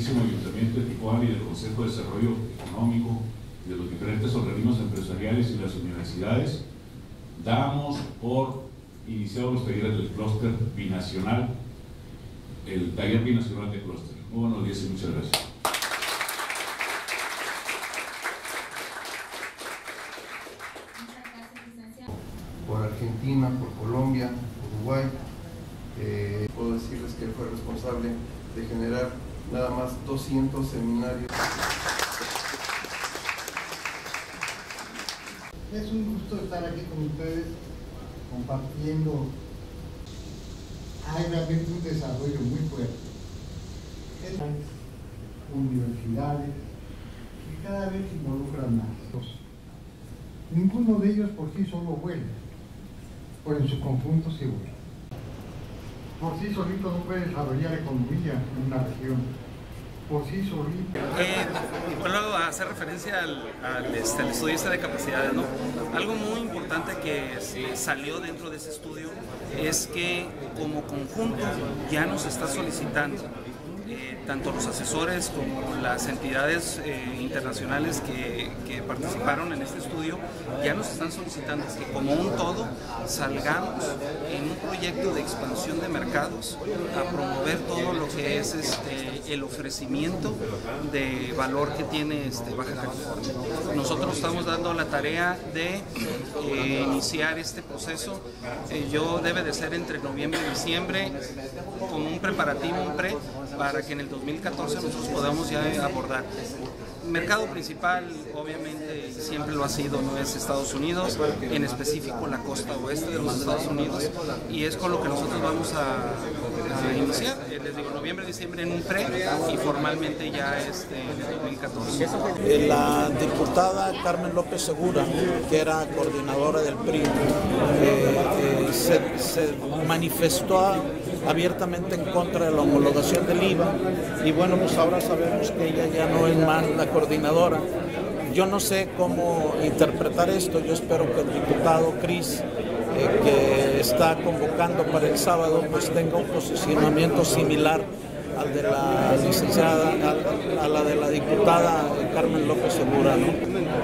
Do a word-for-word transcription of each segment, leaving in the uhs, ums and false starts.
excelentísimo Ayuntamiento de Tijuana y del Consejo de Desarrollo Económico, de los diferentes organismos empresariales y las universidades, damos por iniciado los talleres del clúster binacional, el taller binacional de clúster. Muy buenos días y muchas gracias. Por Argentina, por Colombia, por Uruguay. Eh, puedo decirles que fue responsable de generar nada más doscientos seminarios. Es un gusto estar aquí con ustedes compartiendo. Hay realmente un desarrollo muy fuerte. Universidades que cada vez involucran más. Ninguno de ellos por sí solo vuela, pero en su conjunto sí vuela. Por sí solito no puede desarrollar economía en una región. Por sí solito. Eh, bueno, hacer referencia al, al, este, al estudio este de capacidades, ¿no? Algo muy importante que este, salió dentro de ese estudio es que como conjunto ya nos está solicitando Eh, tanto los asesores como las entidades eh, internacionales que, que participaron en este estudio ya nos están solicitando que como un todo salgamos en un proyecto de expansión de mercados a promover todo lo que es este, el ofrecimiento de valor que tiene este, Baja California. Nosotros estamos dando la tarea de eh, iniciar este proceso. Eh, yo debe de ser entre noviembre y diciembre como un preparativo, un pre, para que en el dos mil catorce nosotros podamos ya abordar. Mercado principal, obviamente, siempre lo ha sido, no es Estados Unidos, en específico la costa oeste de los Estados Unidos, y es con lo que nosotros vamos a, a iniciar, eh, les digo, noviembre, diciembre en un pre, y formalmente ya este, en el dos mil catorce. La diputada Carmen López Segura, que era coordinadora del P R I, eh, eh, se, se manifestó a, abiertamente en contra de la homologación del I V A, y bueno, pues ahora sabemos que ella ya no es más la coordinadora. Yo no sé cómo interpretar esto. Yo espero que el diputado Cris, eh, que está convocando para el sábado, pues tenga un posicionamiento similar al de la licenciada, a, a la de la diputada Carmen López Segura, ¿no?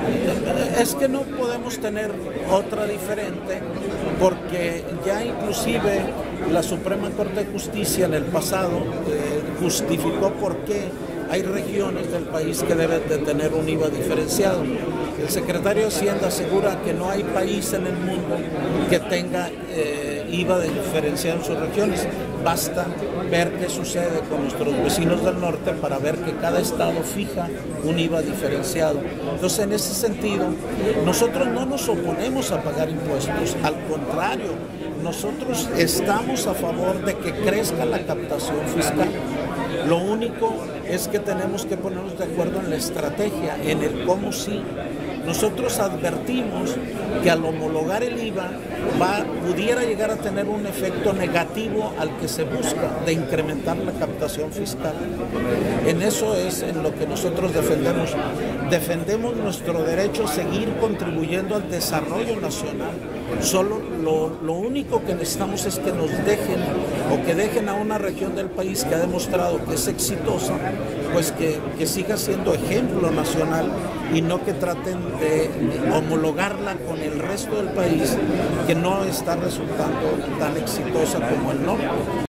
Es que no podemos tener otra diferente, porque ya inclusive la Suprema Corte de Justicia en el pasado eh, justificó por qué hay regiones del país que deben de tener un I V A diferenciado. El secretario de Hacienda asegura que no hay país en el mundo que tenga eh, I V A diferenciado en sus regiones. Basta ver qué sucede con nuestros vecinos del norte para ver que cada estado fija un I V A diferenciado. Entonces, en ese sentido, nosotros no nos oponemos a pagar impuestos, al contrario, nosotros estamos a favor de que crezca la captación fiscal. Lo único es que tenemos que ponernos de acuerdo en la estrategia, en el cómo sí. Nosotros advertimos que al homologar el I V A va, pudiera llegar a tener un efecto negativo al que se busca, de incrementar la captación fiscal. En eso es en lo que nosotros defendemos. Defendemos nuestro derecho a seguir contribuyendo al desarrollo nacional. Solo lo, lo único que necesitamos es que nos dejen, o que dejen a una región del país que ha demostrado que es exitosa, pues que, que siga siendo ejemplo nacional, y no que traten de homologarla con el resto del país que no está resultando tan exitosa como el norte.